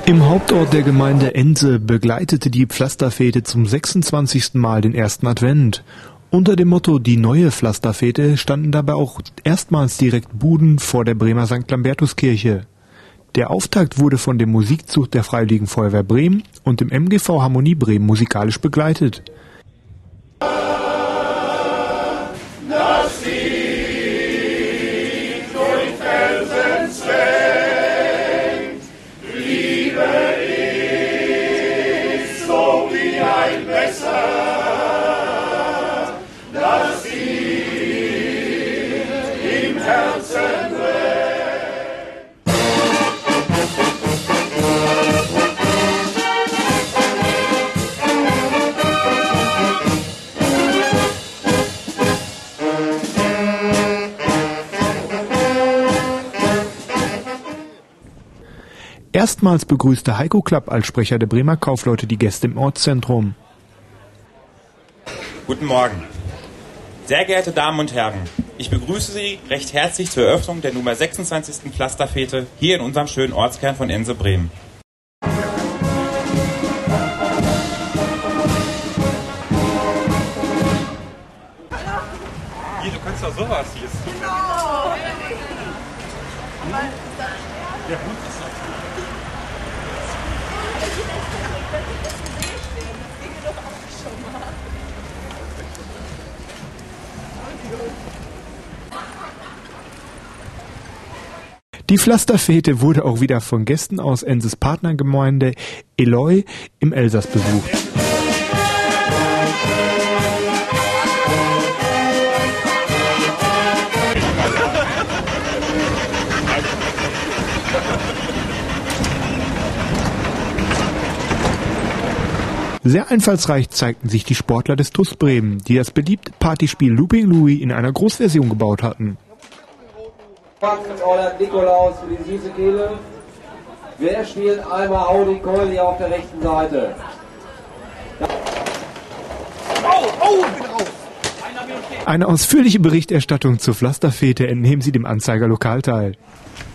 Im Hauptort der Gemeinde Ense begleitete die Pflasterfete zum 26. Mal den ersten Advent. Unter dem Motto Die neue Pflasterfete standen dabei auch erstmals direkt Buden vor der Bremer St. Lambertuskirche. Der Auftakt wurde von dem Musikzug der Freiwilligen Feuerwehr Bremen und dem MGV Harmonie Bremen musikalisch begleitet. Erstmals begrüßte Heiko Klapp als Sprecher der Bremer Kaufleute die Gäste im Ortszentrum. Guten Morgen. Sehr geehrte Damen und Herren, ich begrüße Sie recht herzlich zur Eröffnung der Nummer 26. Pflasterfete hier in unserem schönen Ortskern von Ense Bremen. Hier, du kannst doch sowas hier. Genau. Ja, gut. Die Pflasterfete wurde auch wieder von Gästen aus Enses Partnergemeinde Eloy im Elsass besucht. Sehr einfallsreich zeigten sich die Sportler des TuS Bremen, die das beliebte Partyspiel Looping Louie in einer Großversion gebaut hatten. Nikolaus für die süße Kehle. Wer spielt einmal Audi Keuli auf der rechten Seite? Eine ausführliche Berichterstattung zur Pflasterfete entnehmen Sie dem Anzeiger Lokalteil.